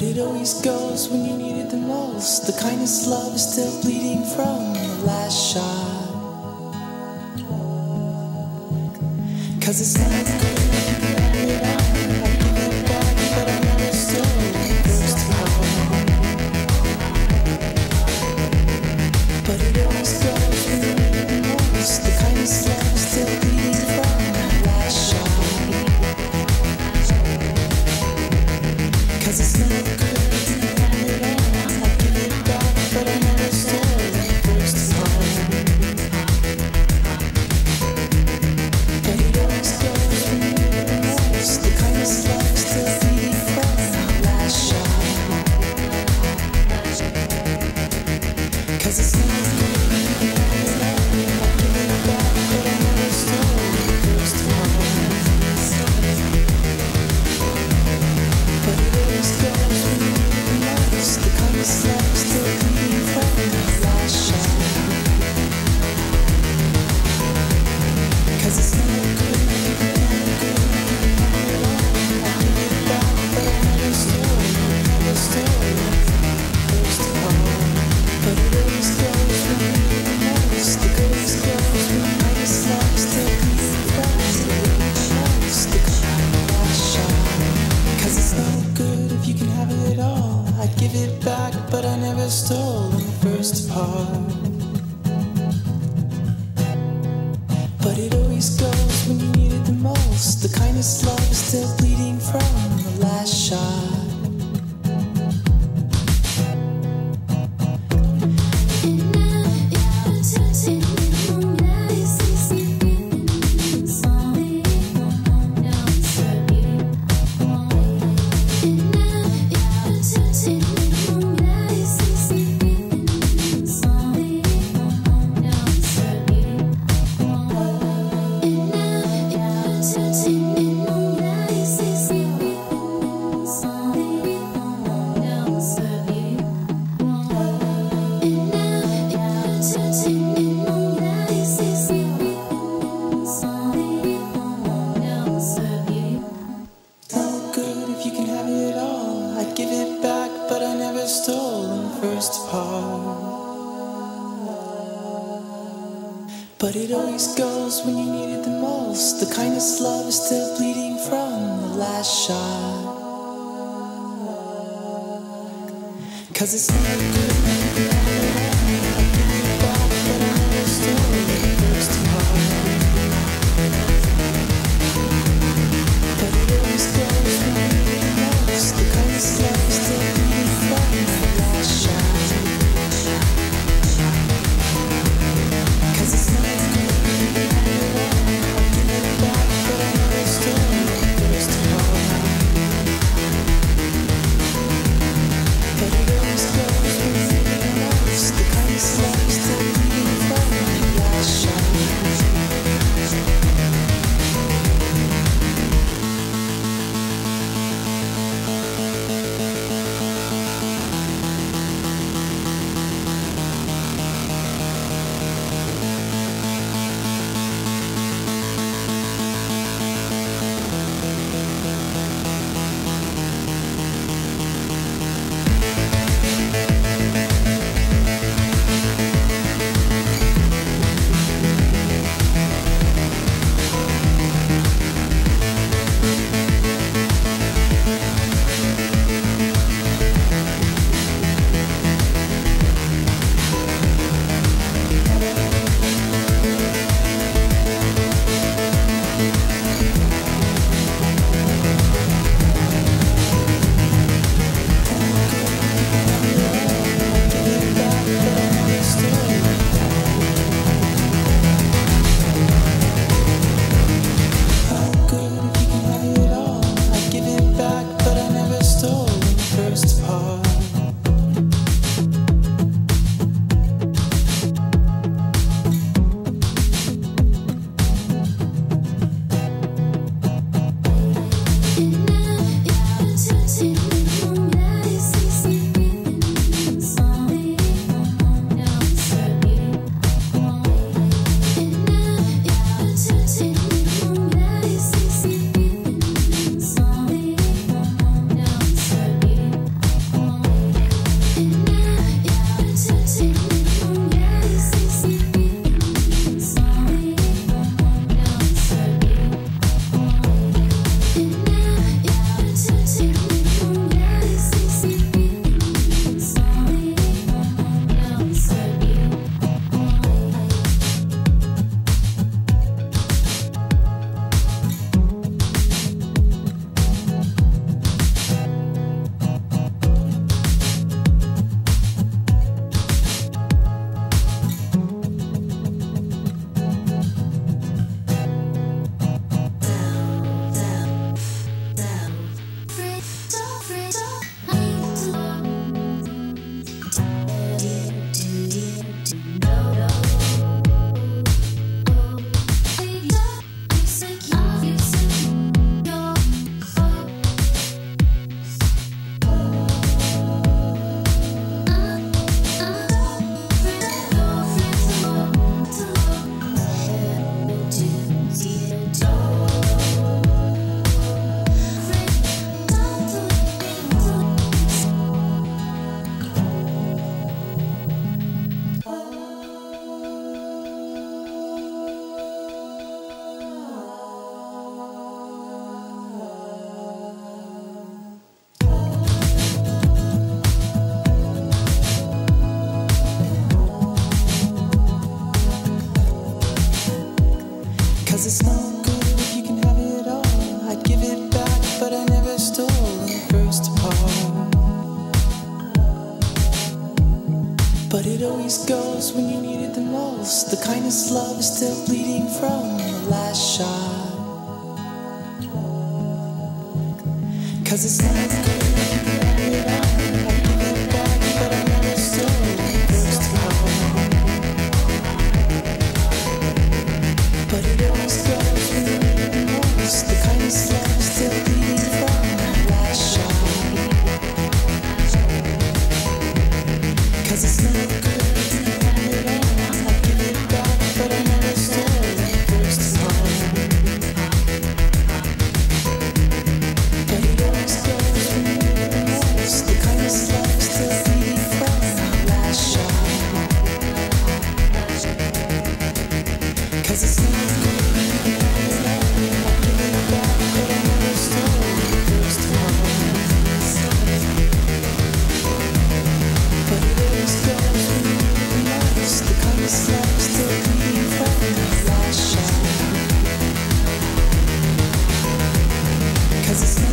it always goes when you need it the most. The kindest love is still bleeding from the last shot. 'Cause it's not good if you can have it all. I give it back, but I never stole the first time. But it always goes when you need it the most. The kindest love is still bleeding from the last shot. 'Cause it's not good if you can have it all. I give it back, but I never stole the first time. But it always goes when you need it the most. The kindest love is still bleeding from the last shot. 'Cause it's not good if you can have it all. I give it back, but I never stole the first time. But it always goes when you need it the most. The kindest love is still bleeding from the last shot. 'Cause it's not good if you can have it all. I give it back, but I never stole the first time. But it always goes when you need it the most. The goodest goes when the kindest love is still bleeding from the last shot. 'Cause it's not good if you can have it all. I'd give it back, but I never stole in the first part. But it always goes when you need it the most. The kindest love is still bleeding from the last shot. But it always goes when you need it the most. The kindest love is still bleeding from the last shot. 'Cause it's not good when you can have it all. I give it back, but I never stole the first time. But it always goes when you need it the most. The kindest love is still bleeding from the last shot. 'Cause it's not good when you can have it all. I give it back, but I never stole the first time. But it always goes when you 'Cause it's no good if you can have it all. I'd give it back, but I never stole the first part. But it always goes when you need it the most. The kindest love is still bleeding from the last shot. 'Cause it's not good if you can have it all. I'd give it back, but I never stole the first part. But it always goes when you need it the most. The kindest love is still bleeding from the last shot. 'Cause it's not good if you can have it all. I'd give it back, but I never stole the first part. But it always goes when you need it the most. The kindest love is still bleeding from the last shot. 'Cause it's not good if you can have it all. I'd give it back, but I never stole the first part. But it always goes when you need it the most. The kindest love is still bleeding from the last shot. 'Cause it's not